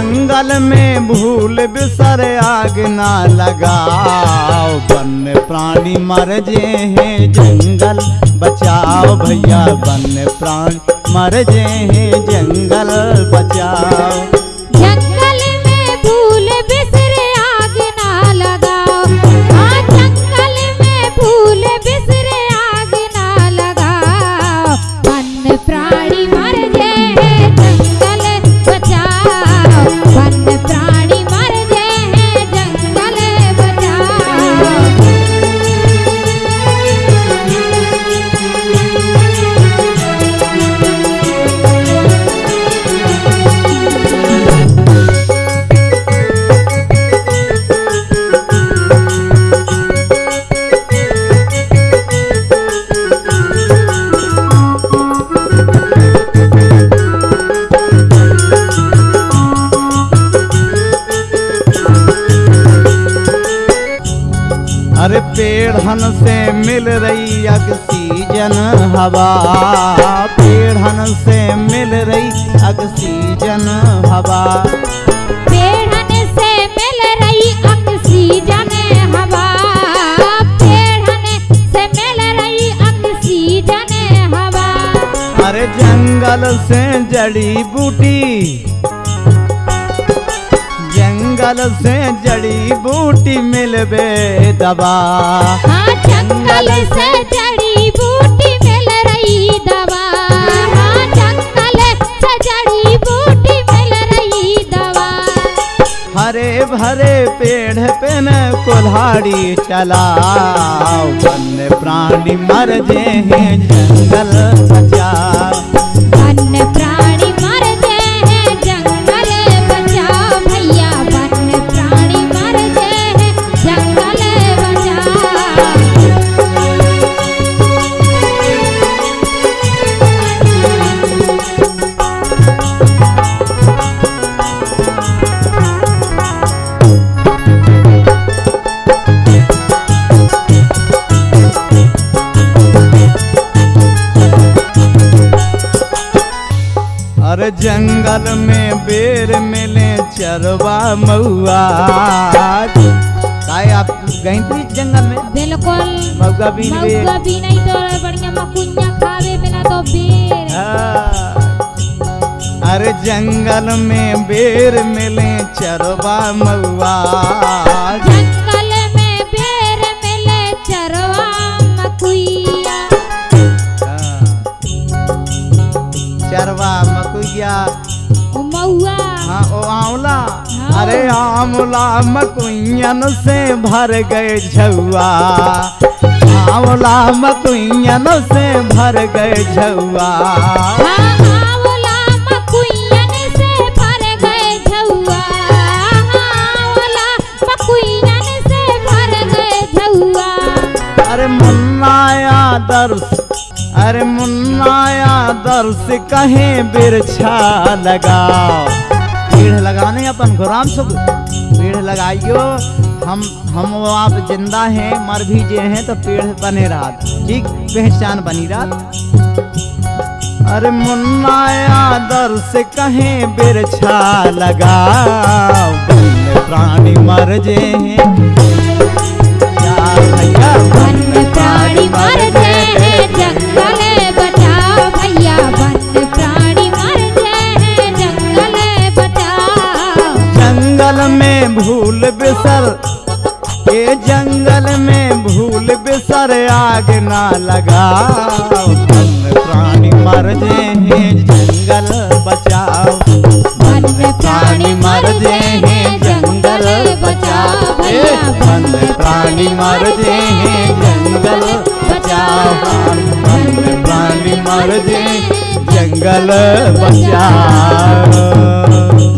जंगल में भूल बिसर आग ना लगाओ, वन्य प्राणी मर जे हैं जंगल बचाओ भैया, वन्य प्राणी मर जे हैं जंगल बचाओ। जंगल में भूल बिसर आग ना लगाओ, हाँ जंगल में भूल बिसर आग ना लगाओ, वन्य प्राणी मर जे हैं जंगल बचाओ, वन्य प्राणी मर जे हैं जंगल बचाओ। अरे पेड़हन से मिल रही ऑक्सीजन हवा, पेड़हन से मिल रही ऑक्सीजन हवा, पेड़हन से मिल रही ऑक्सीजन हवा, पेड़हन से मिल रही ऑक्सीजन हवा। अरे जंगल से जड़ी बूटी, जंगल से जड़ी बूटी मिलबे दवा, हाँ जंगल से जड़ी बूटी मिल रही दवा, हाँ जंगल से जड़ी बूटी मिल रही दवा। हरे भरे पेड़ पे न कुल्हाड़ी चलाओ, वन्य प्राणी मर जे हैं जंगल बचाओ, वन्य प्राणी मर जे हैं जंगल बचाओ भैया, वन्य प्राणी मर जे हैं जंगल बचाओ। अरे जंगल में बेर मिले चरवा महुआ, काय आप गई थी जंगल में? बिल्कुल महुआ भी नहीं तो बढ़िया मकुनिया खावे बिना तो बेर। अरे जंगल में बेर मिले चरवा महुआ, जंगल में बेर मिले चरवा मकुइया, चरवा मकुइया महुआ, हाँ ओ आंवला, हाँ। अरे आंवला मकुइयन से भर गए झुआ, आंवला मकुइयन से भर गए झुआ, हाँ आंवला मकुइयन से भर गए झुआ, आंवला मकुइयन से भर गए झुआ। अरे मुन्नाया दर्श, अरे मुन्नाया दर्श कहे बिरछा लगाओ, पेड़ लगाने अपन गुलाम सुख पेड़ लगाइयो, हम वो आप जिंदा हैं मर भी जे हैं तो पेड़ बने रहा, ठीक पहचान बनी रहा। अरे मुन्नाया दर्श कहे बिरछा लगाओ, वन्य प्राणी मर जे हैं भैया, वन्य प्राणी मर जे हैं जंगल बचाओ भैया, वन्य प्राणी मर जे हैं जंगल बचाओ। जंगल में भूल बिसर, ये जंगल में भूल बिसर आग ना लगाओ, वन्य प्राणी मर जे हैं जंगल बचाओ, वन्य प्राणी मर जे हैं जंगल बचाओ भैया, वन्य प्राणी मर जे हैं जंगल बचाओ, वन्य प्राणी मर जे जंगल बचाओ।